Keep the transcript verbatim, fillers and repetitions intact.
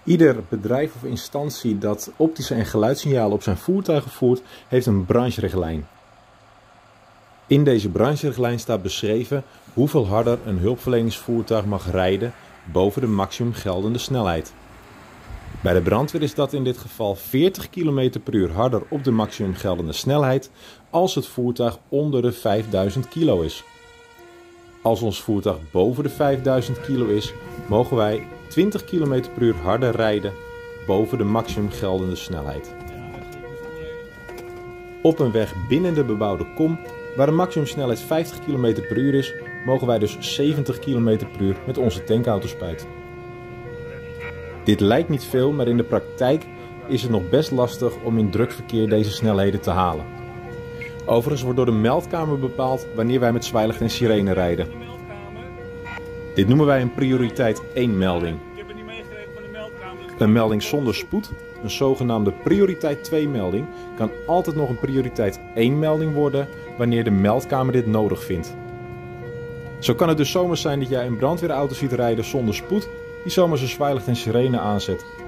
Ieder bedrijf of instantie dat optische en geluidssignalen op zijn voertuigen voert, heeft een brancherichtlijn. In deze brancherichtlijn staat beschreven hoeveel harder een hulpverleningsvoertuig mag rijden boven de maximum geldende snelheid. Bij de brandweer is dat in dit geval veertig kilometer per uur harder op de maximum geldende snelheid als het voertuig onder de vijfduizend kilo is. Als ons voertuig boven de vijfduizend kilo is, mogen wij twintig kilometer per uur harder rijden boven de maximum geldende snelheid. Op een weg binnen de bebouwde kom, waar de maximumsnelheid vijftig kilometer per uur is, mogen wij dus zeventig kilometer per uur met onze tankauto spuiten. Dit lijkt niet veel, maar in de praktijk is het nog best lastig om in druk verkeer deze snelheden te halen. Overigens wordt door de meldkamer bepaald wanneer wij met zwaailicht en sirene rijden. Dit noemen wij een prioriteit één melding. Een melding zonder spoed, een zogenaamde prioriteit twee melding, kan altijd nog een prioriteit één melding worden wanneer de meldkamer dit nodig vindt. Zo kan het dus zomaar zijn dat jij een brandweerauto ziet rijden zonder spoed, die zomaar zijn zwaailicht en sirene aanzet